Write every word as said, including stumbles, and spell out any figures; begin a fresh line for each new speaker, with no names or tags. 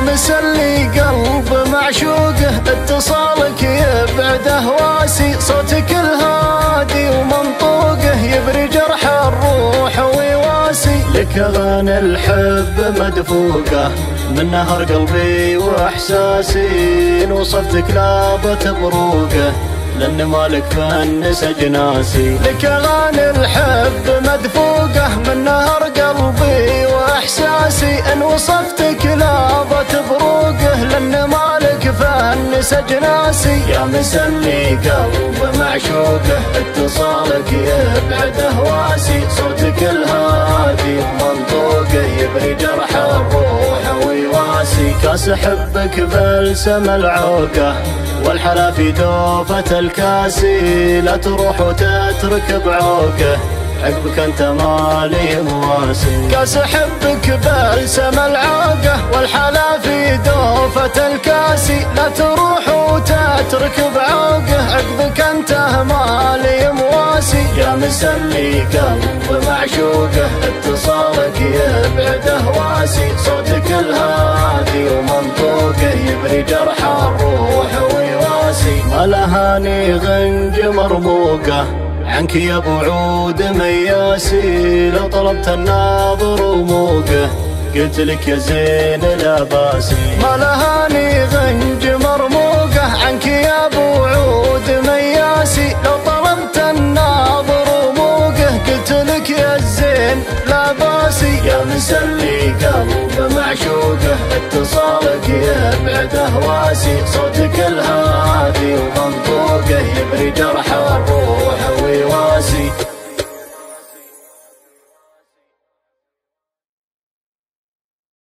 مسلي قلب معشوقه، اتصالك يبعد اهواسي، صوتك الهادي ومنطوقه يبري جرح الروح ويواسي. لك اغاني الحب مدفوقه من نهر قلبي واحساسي، ان وصفتك لابت بروقه لان مالك فن سجناسي. لك اغاني الحب مدفوقه من نهر قلبي واحساسي، ان وصفتك لابت بروقه لان مالك فن سجناسي. يا مسلي قلب معشوقه، اتصالك يبعد اهواسي، صوتك الهادي ومنطوقه يبري جرح الروح ويواسي. كاس حبك بلسم العوقه والحلا في دوفة الكاسي، لا تروح وتترك بعوقه عقبك انت مالي مواسي. كاس حبك بلسم العوقه والحلا في دوفة الكاسي، لا تروح وتترك بعوقه عقبك انت مالي مواسي. يا مسلي قلب معشوقه، اتصالك يبعد اهواسي، صوتك الهادي ومنطوقه يبري جرح الروح ويواسي. ملهاني غنج مرموقه عنك يا ابو عود مياسي، لو طلبت الناظر وموقه قلت لك يا زين لاباسي. ملهاني غنج مرموقه عنك يا ابو عود مياسي، لو طلبت الناظر وموقه قلت لك يا الزين لاباسي. يا مسلي قلب معشوقه، اتصالك يبعد اهواسي، صوت